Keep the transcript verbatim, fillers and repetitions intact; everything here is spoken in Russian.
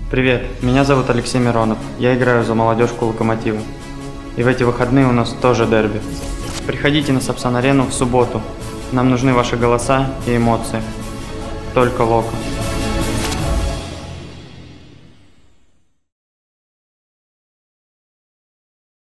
Привет, меня зовут Алексей Миронов. Я играю за молодежку Локомотива. И в эти выходные у нас тоже дерби. Приходите на Сапсан-арену в субботу. Нам нужны ваши голоса и эмоции. Только Локо.